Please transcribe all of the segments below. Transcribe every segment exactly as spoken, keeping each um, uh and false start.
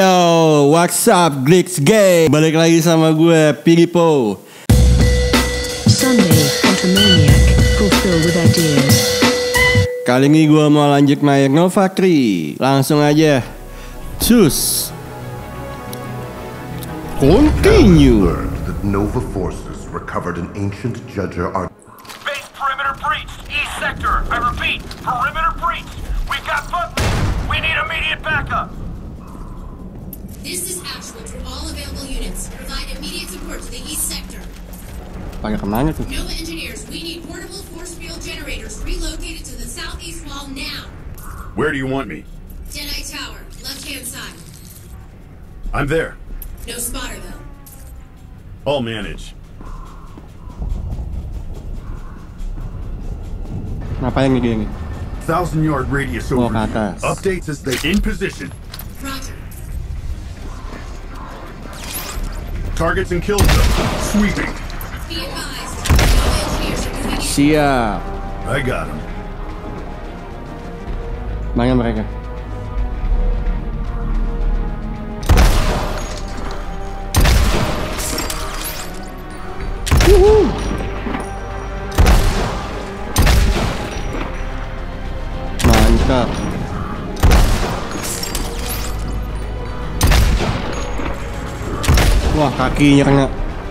Yo, what's up, Glitch Gang? Balik lagi sama gue, Piripo. Sunday, Automaniac, fulfilled with ideas. Kali ini gue mau lanjut main Nova Tree. Langsung aja. Cus. Continue. That Nova forces recovered an ancient Judger art. Base perimeter breached. East sector. I repeat, perimeter breached. We got Butley. We need immediate backup. This is Ashwood to all available units. Provide immediate support to the east sector. Pada kemana tuh? Nova engineers, we need portable force field generators relocated to the southeast wall now. Where do you want me? Deadeye Tower, left-hand side. I'm there. No spotter though. I'll manage. Ngapain nih dia nih? Thousand yard radius Oh, over. ke atas. Updates as they in position. Roger. Targets and kill zone. Sweeping. Be advised, Nova engineers are moving in. Siap. I got him. Mana mereka? Wuhu. Mantap. Wah, kakinya kena.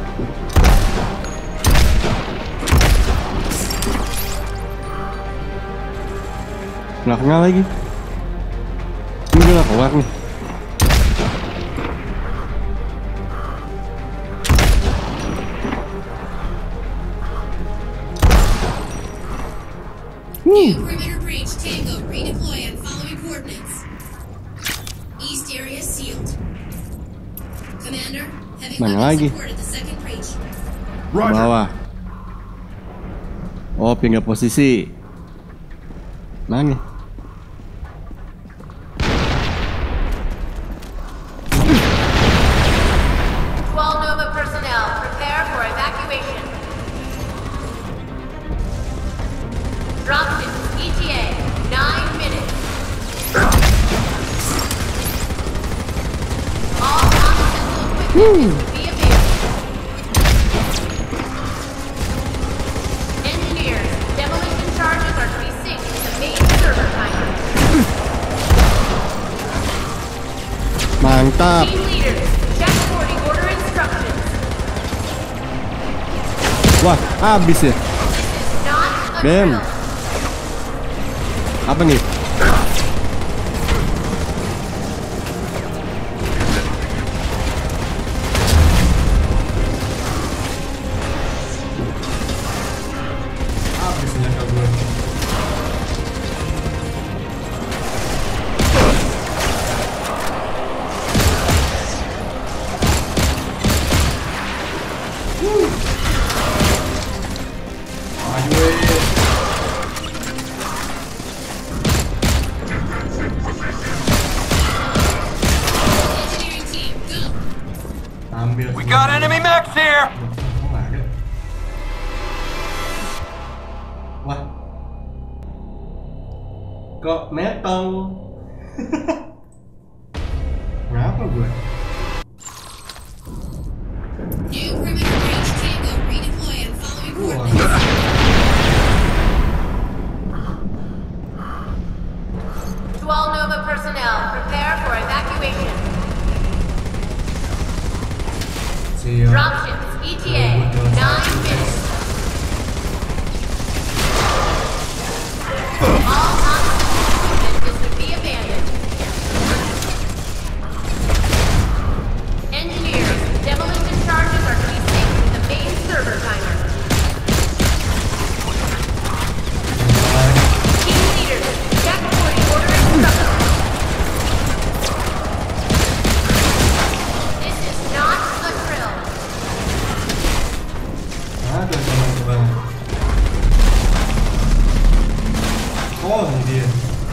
Nggak kena lagi. Ini udah keluar nih. New perimeter breach. Tango, redeploy on following coordinates. East area sealed. Commander, heavy Mana weapons lagi? support at the second breach. Roger. Bawah. Oh, pindah posisi. Mana? twelve Nova personnel, prepare for evacuation. Drop distance E T A, nine minutes. All non-essential equipment is to be abandoned. Engineers, demolition charges are to be synced to the main server timer. Mantap. Team leaders, check boarding order instructions. Wah, habis ya. Not a Bam. drill. Apa nih? Engineering team, go. We got enemy mechs here. Wah. Kok metong? Kenapa gue? New perimeter breach. Tango, redeploy on following coordinates. twelve Nova personnel, prepare for evacuation. Dropships, E T A, nine minutes. All non-essential equipment is to be abandoned. Engineers, demolition charges are to be synced to the main server timer. Team leaders, check boarding order instructions. This is not a drill. Ada teman-teman. Oh, ini dia.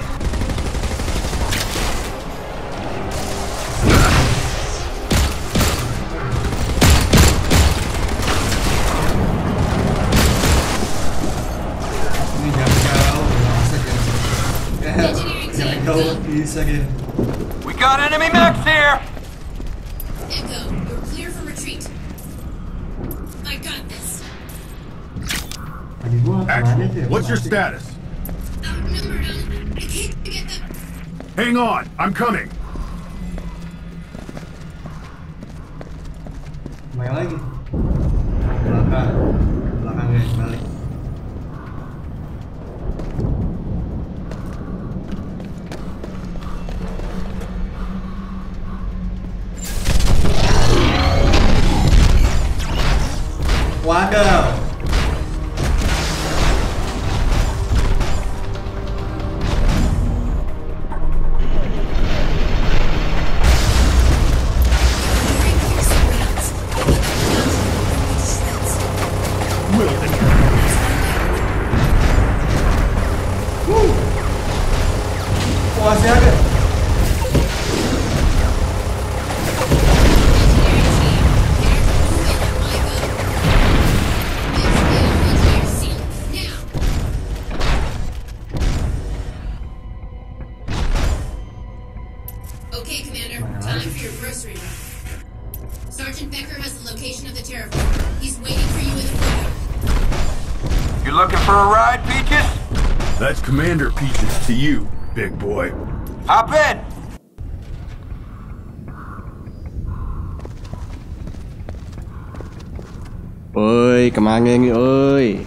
Ini jauh-jauh. Engineering team, go. Bisa gitu. We got enemy mechs here! Echo, you're clear for retreat. I got this. Actual, what's your status? Outnumbered on. I can't get the. Hang on, I'm coming. Main lagi. Belakang. Belakang guys, balik. Waduh. Masih ada. Okay, Commander. Time for your grocery run. Sergeant Becker has the location of the terraformer. He's waiting for you in the photo. You looking for a ride, Peaches? That's Commander Peaches to you, big boy. Hop in! Oi, kemana nih, oi?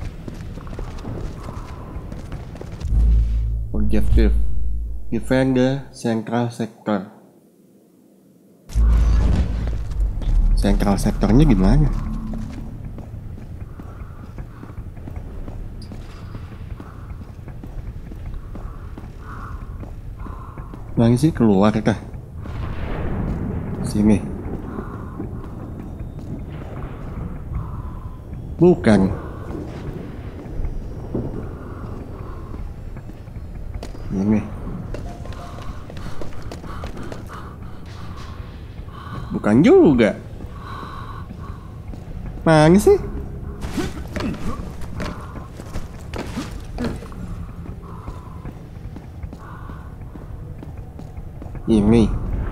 Objective defend the central sector. Central sectornya gimana? Lagi sih keluar kah? Sini. Bukan. Ini. Bukan juga. Mana sih? Ini.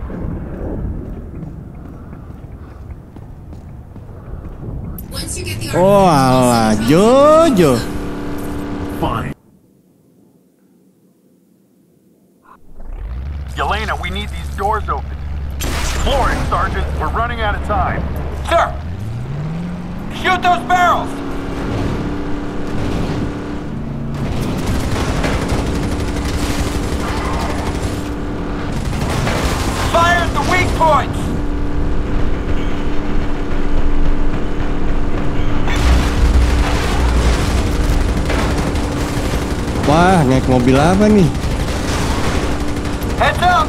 Oh alah, Jojo. Fine. Yelena, we need these doors open. Floor it, Sergeant. We're running out of time. Sir! Shoot those barrels! Fire at the weak points! Wah, naik mobil apa nih? Heads up!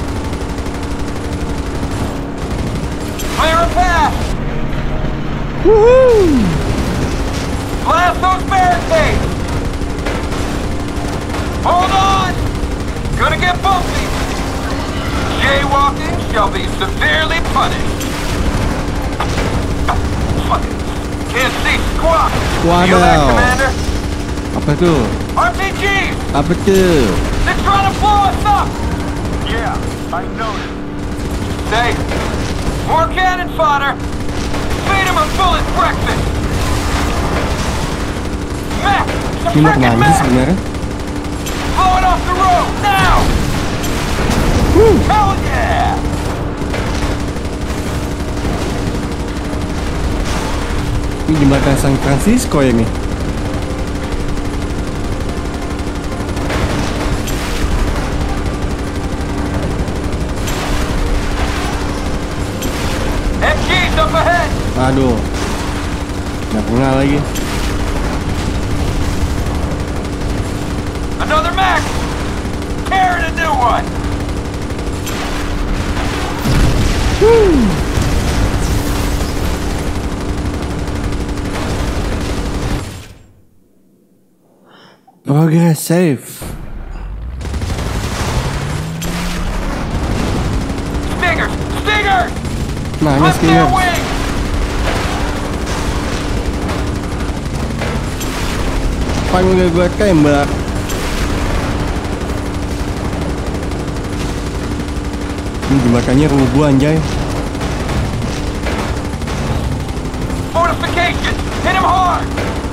Clear a path! Woohoo! Blast those barricades! Hold on! Gonna get bumpy! Jaywalking shall be severely punished! Fuck it. Can't see squat! Waduh. You there, Commander? Apa tuh? R P Gs! Apa tuh? They're trying to blow us up! Yeah, I noticed. Say, more cannon fodder! Feed them a bullet breakfast! Mech! It's a Ini mau frickin' kemana sih mech! sebenarnya? Blow it off the road, now! Woo. Hell yeah! Ini jembatan San Francisco ya nih. M Gs up ahead! Aduh, nggak kenal lagi. Another mech! Tearing a new one! Progress safe. Stingers! Stingers! Mana Flip their Stinger? wings! Panggil gue tembak. Ini jembatannya rubuh anjay. Fortification! Hit him hard!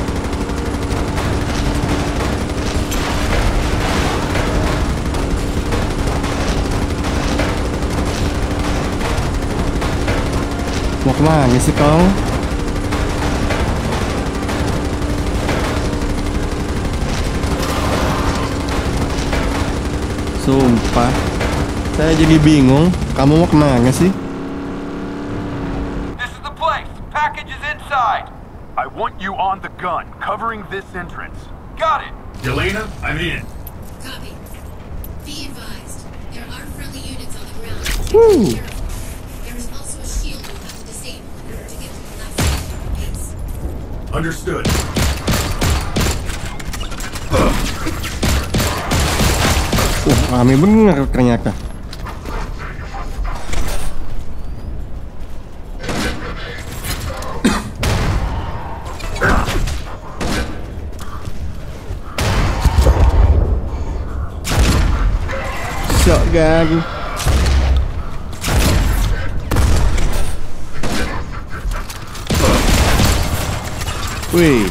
Mau kemana sih kau? Sumpah, saya jadi bingung. Kamu mau kemana sih? This is the place. Package is inside. I want you on the gun, covering this entrance. Got it. Yelena, I'm in. Copy. Be advised, there are friendly units on the ground. Woo. Be careful. There is also a shield you'll have to disable in order to get to the left side of the base. Understood. Uh, rame bener ternyata. Shotgun. Wih,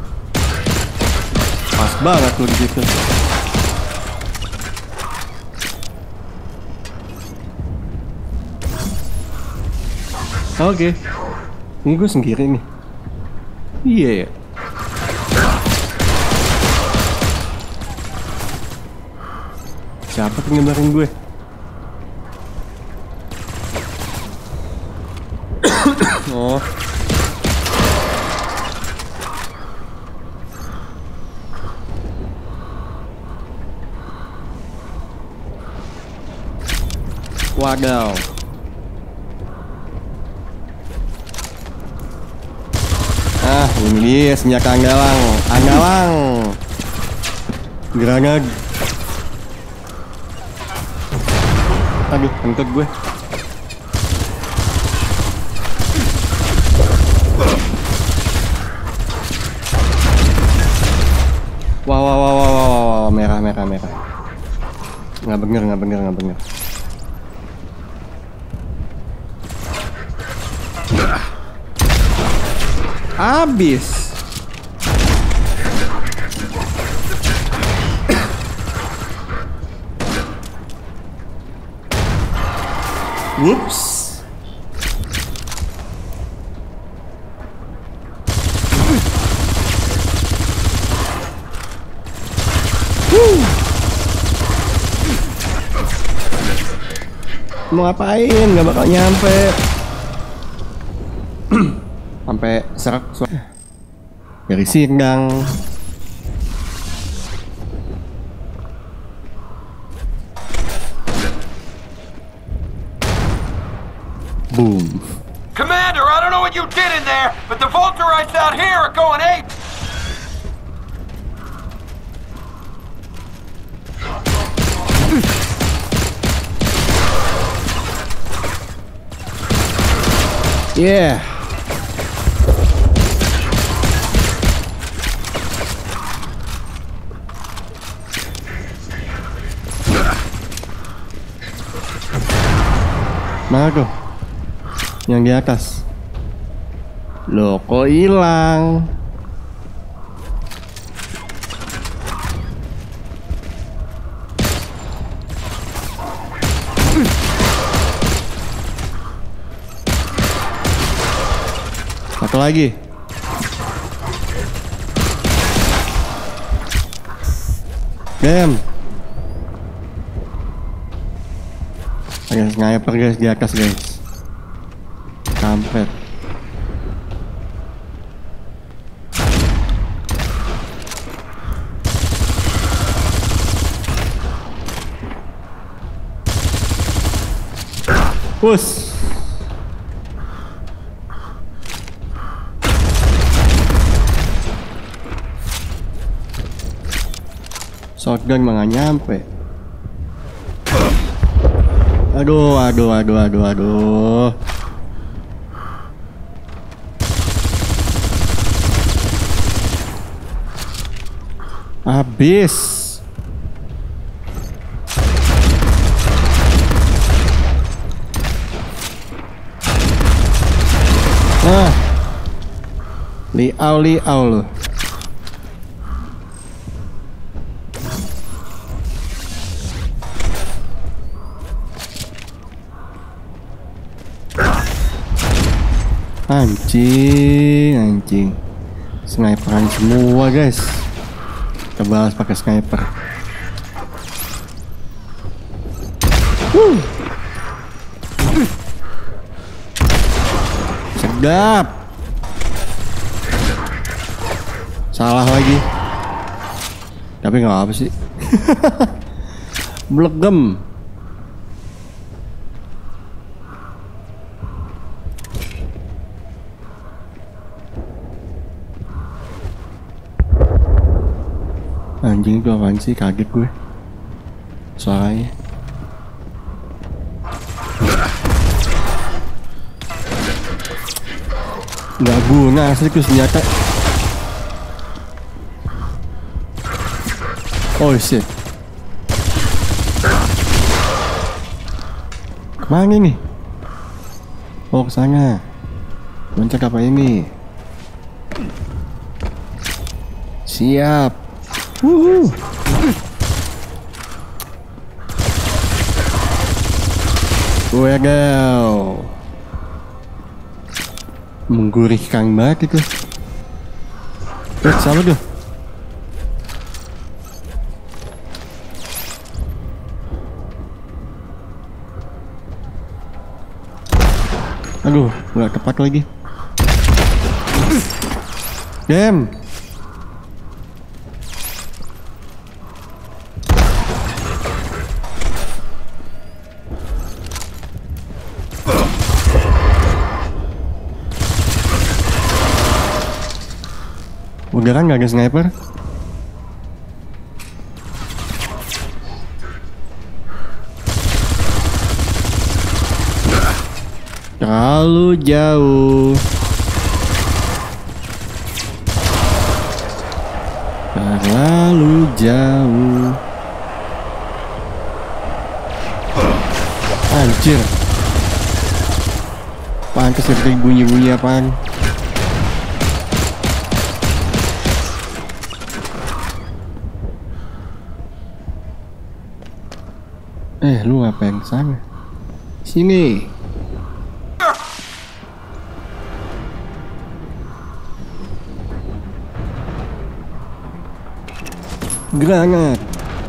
pas banget tuh gitu. Oke, ini gue sendiri nih. Iya ya. Siapa tuh nyebarin gue? Oh. Wadaw. Ah, ini dia senjata andalang. Andalang. Granat. Aduh, kentut gue. Wow, wow, wow, wow, wow, wow, merah, merah, merah. Nggak bener, nggak bener, nggak bener. Abis. Whoops. Mau ngapain? Gak bakal nyampe. Sampai serak suara dari sidang. Boom. Commander, I don't know what you did in there, but the Volterites out here are going ape. Yeah. Mana tuh? Yang di atas. Loh, kok hilang? Satu lagi. Damn. Ada sniper guys di atas guys. Kampret. Push. Shotgun mah nggak nyampe. Aduh, aduh, aduh, aduh, aduh. Habis. Liau liau lu. Anjing, anjing. Sniperan semua, guys. Kita balas pakai sniper. Wuh. Sedap. Salah lagi. Tapi nggak apa sih. Blegem. Anjing itu apaan sih? Kaget gue suaranya. Nggak guna asli tuh senjata. Oh shit. Kemana nih? Oh kesana. Loncat apa ini? Siap. Wuhu. Waduh. Menggurihkan banget itu. Eh, salah tuh. Aduh, nggak tepat lagi. Damn. Udah kan gak ada sniper? Terlalu jauh. Terlalu jauh. Anjir. Pantes seperti bunyi-bunyi apaan. Eh, lu ngapain kesana? Sini. Granat.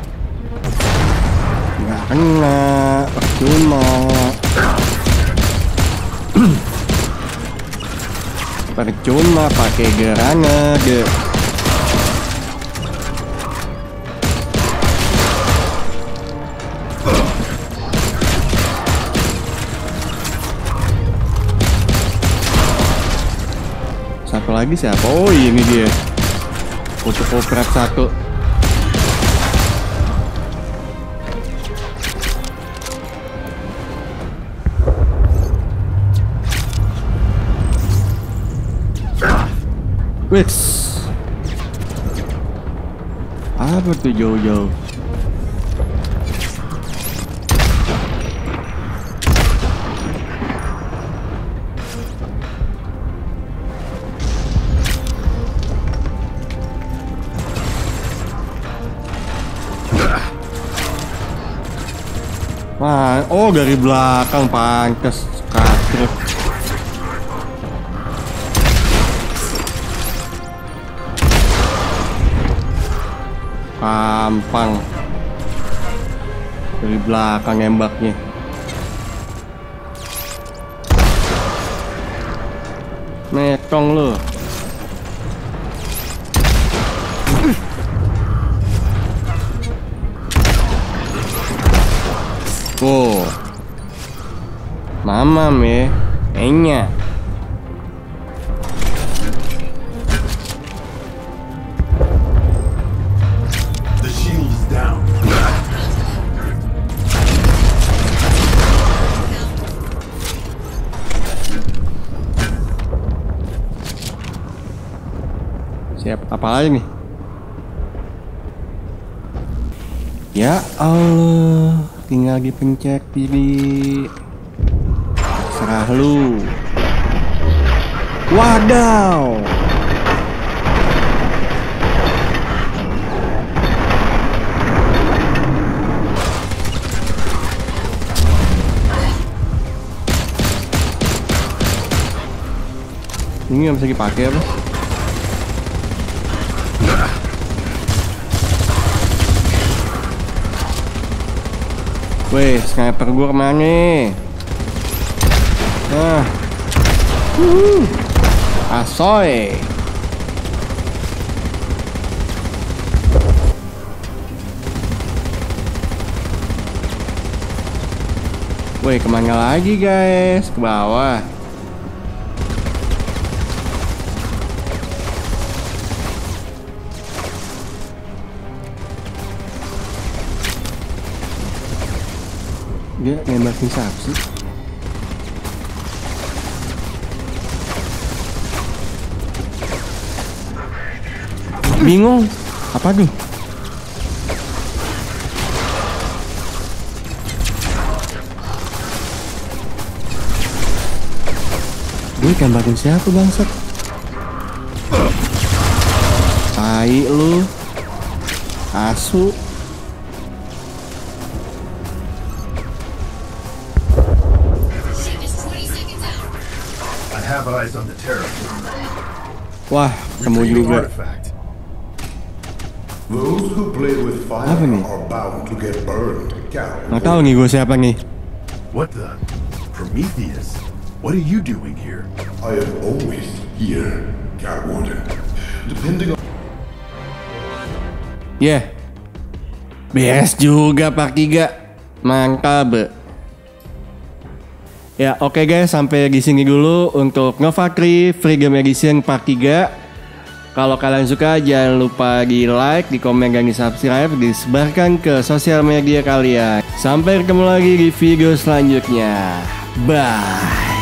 Nggak kena, percuma. Percuma pakai granat. Satu lagi siapa? Oh ini dia. Untuk operat satu. Wits. Apa tuh jauh-jauh? Wah, oh dari belakang pantes katruk. Gampang. Dari belakang nembaknya. Metong lu. Oh, mama me, enya. The shield is down. Siap, apa lagi nih? Ya Allah. Tinggal dipencet pilih. Serah lu. Wadaw. Ini nggak bisa dipakai apa? Weh, sniper gue kemana? Nah, uh, asoy. Weh, kemana lagi guys? Ke bawah. Dia nembakin siapa sih? Bingung. Apa tuh? Gue tembakin siapa bangsat? Tai lu. Asu. Ship is twenty seconds out. I have eyes on the territory. Wah, ketemu Retrieve juga. artifact. Those who play with fire Apa nih? are bound to get burned. Cowards. Nggak tahu nih gue siapa nih. What the? Prometheus? What are you doing here? I am always here, Catwater. Depending on... Ya, yeah. Beres juga part tiga. Mantap. Ya oke okay guys, sampai di sini dulu untuk Nova three Free Game Edition part tiga. Kalau kalian suka jangan lupa di like, di komen, dan di subscribe, disebarkan ke sosial media kalian. Sampai ketemu lagi di video selanjutnya. Bye.